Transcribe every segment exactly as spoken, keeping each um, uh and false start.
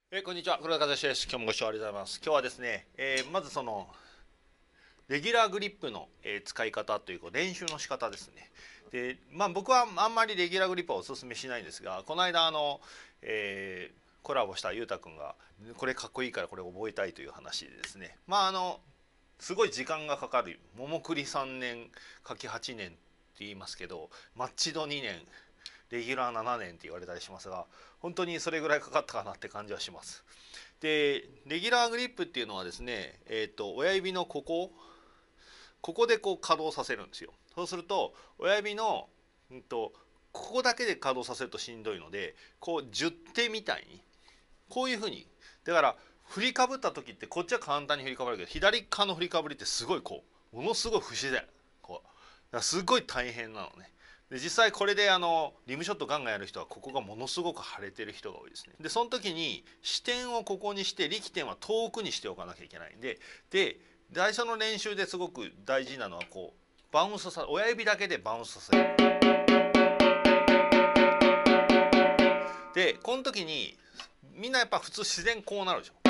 えーこんにちは、黒田和志です。今日もご視聴ありがとうございます。今日はですね、えーまずそのレギュラーグリップの、えー使い方というか練習の仕方ですね。で、まあ僕はあんまりレギュラーグリップはおすすめしないんですが、この間あの、えーコラボしたゆうたくんがこれかっこいいからこれ覚えたいという話でですね、まああのすごい時間がかかる桃栗さんねんかきはちねんって言いますけど、マッチドにねん、レギュラーななねんって言われたりしますが、本当にそれぐらいかかったかなって感じはします。でレギュラーグリップっていうのはですね、えー、と親指のここここでこう稼働させるんですよ。そうすると親指の、うんと、ここだけで稼働させるとしんどいので、こうじゅってみたいにこういうふうに、だから振りかぶった時ってこっちは簡単に振りかぶるけど、左側の振りかぶりってすごいこうものすごい不自然、こうだからすごい大変なのね。で実際これであのリムショットガンガンやる人はここがものすごく腫れてる人が多いですね。でその時に視点をここにして力点は遠くにしておかなきゃいけないんで、で最初の練習ですごく大事なのはこうバウンスさ親指だけでバウンスさせる。でこの時にみんなやっぱ普通自然こうなるでしょ。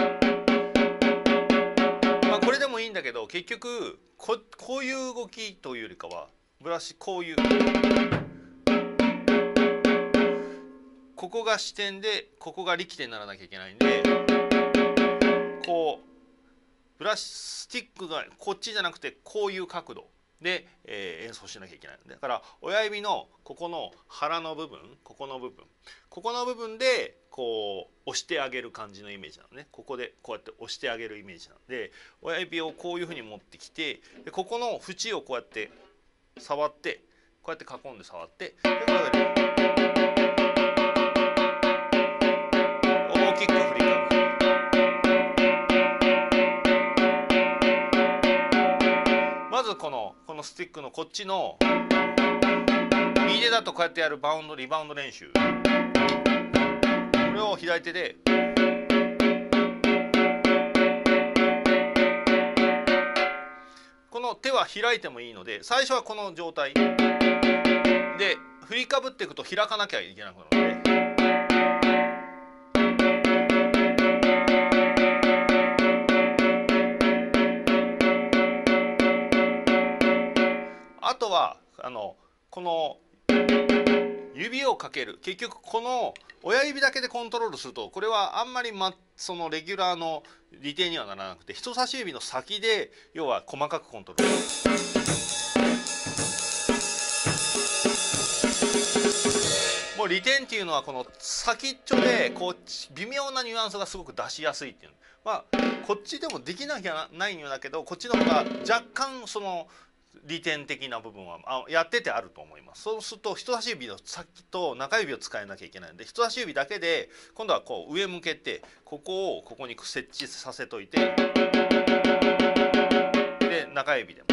まあこれでもいいんだけど、結局 こ, こういう動きというよりかはブラシこういう、ここが支点でここが力点にならなきゃいけないんで、こうブラシスティックがこっちじゃなくてこういう角度で、えー演奏しなきゃいけないので、だから親指のここの腹の部分、ここの部分ここの部分でこう押してあげる感じのイメージなのね。ここでこうやって押してあげるイメージなので、親指をこういうふうに持ってきて、でここの縁をこうやって触って、こうやって囲んで触って、でこれで大きく振りかぶる。まずこのこのスティックのこっちの右手だとこうやってやるバウンドリバウンド練習、これを左手でこの手は開いてもいいので、最初はこの状態で振りかぶっていくと開かなきゃいけなくなるので、あとはあのこの指をかける、結局この親指だけでコントロールするとこれはあんまり、ま、そのレギュラーの利点にはならなくて、人差し指の先で要は細かくコントロール。もう利点っていうのはこの先っちょでこう微妙なニュアンスがすごく出しやすいっていう、まあこっちでもできなきゃないんだけど、こっちの方が若干その利点的な部分はあやっててあると思います。そうすると人差し指の先と中指を使えなきゃいけないので、人差し指だけで今度はこう上向けてここをここに設置させといて、で中指でも。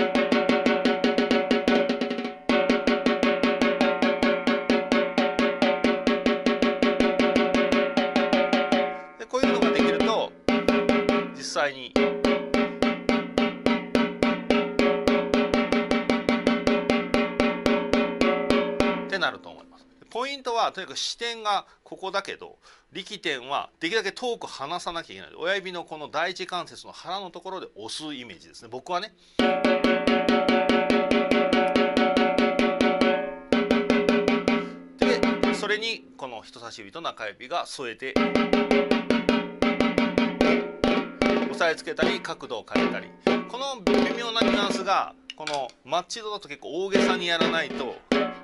でこういうのができると実際にってなると思います。ポイントはとにかく視点がここだけど、力点はできるだけ遠く離さなきゃいけない。親指のこの第一関節の腹のところで押すイメージですね、僕はね。でそれにこの人差し指と中指が添えて押さえつけたり角度を変えたり、この微妙なニュアンスがこのマッチ度だと結構大げさにやらないと。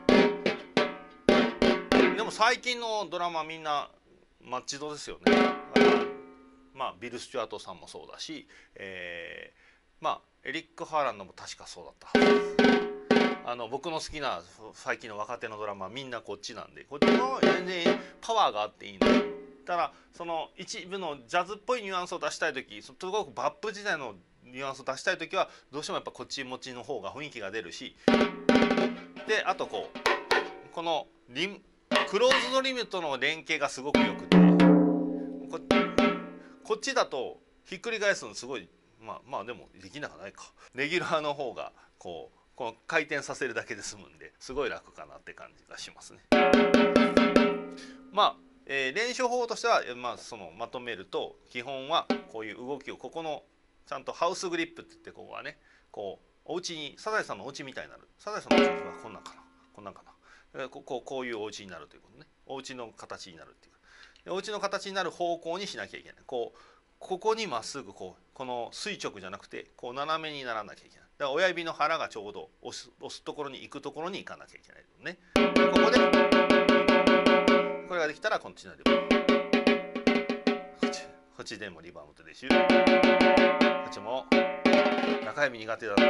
でも最近のドラマみんなマッチ度ですよね。まあビル・スチュアートさんもそうだし、えー、まあエリック・ハーランドも確かそうだったはず。あの僕の好きな最近の若手のドラマはみんなこっちなんで、こっちの全然パワーがあっていいんだ。ただその一部のジャズっぽいニュアンスを出したい時、すごくバップ時代のニュアンスを出したい時はどうしてもやっぱこっち持ちの方が雰囲気が出るし、であとこうこのリムクローズドリムとの連携がすごくよくて、 こ, こっちだとひっくり返すのすごい、まあまあでもできなくないか。レギュラーの方がこうこの回転させるだけで済むんですごい楽かなって感じがしますね。まあえー、練習方法としては、まあ、そのまとめると基本はこういう動きをここのちゃんとハウスグリップって言ってここはねこうお家にサザエさんのお家みたいになる。サザエさんのお家はこんなんかなこんなんかなこここういうお家になるということね。お家の形になるっていうでお家の形になる方向にしなきゃいけない。こうここにまっすぐこうこの垂直じゃなくてこう斜めにならなきゃいけない。だから親指の腹がちょうど押す押すところに行くところに行かなきゃいけないのね。ここでこれができたらこっちのリバウンドこっちこっちでもリバウンドでしゅこっちも中指苦手だと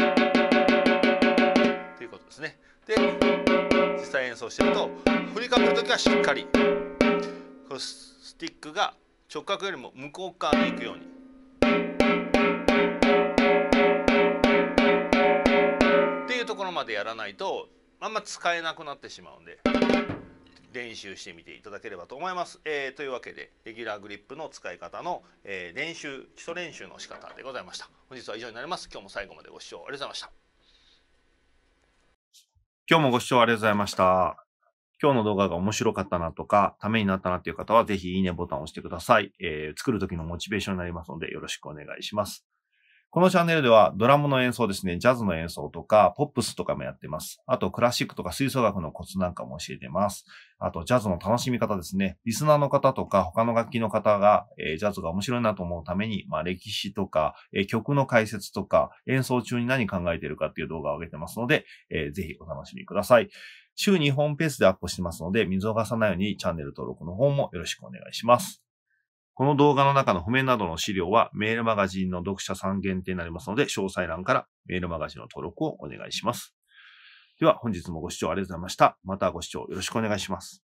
いうことですね。で実際演奏してると振りかぶるときはしっかりこのスティックが直角よりも向こう側に行くようにっていうところまでやらないとあんま使えなくなってしまうんで練習してみていただければと思います。えー、というわけでレギュラーグリップの使い方の、えー、練習基礎練習の仕方でございました。本日は以上になります。今日も最後までご視聴ありがとうございました。 今日もご視聴ありがとうございました。今日の動画が面白かったなとか、ためになったなっていう方は、ぜひいいねボタンを押してください。えー、作る時のモチベーションになりますので、よろしくお願いします。このチャンネルでは、ドラムの演奏ですね、ジャズの演奏とか、ポップスとかもやってます。あと、クラシックとか吹奏楽のコツなんかも教えてます。あと、ジャズの楽しみ方ですね。リスナーの方とか、他の楽器の方が、えー、ジャズが面白いなと思うために、まあ、歴史とか、えー、曲の解説とか、演奏中に何考えているかっていう動画を上げてますので、えー、ぜひお楽しみください。週にほんペースでアップしてますので、見逃さないようにチャンネル登録の方もよろしくお願いします。この動画の中の譜面などの資料はメールマガジンの読者さん限定になりますので、詳細欄からメールマガジンの登録をお願いします。では本日もご視聴ありがとうございました。またご視聴よろしくお願いします。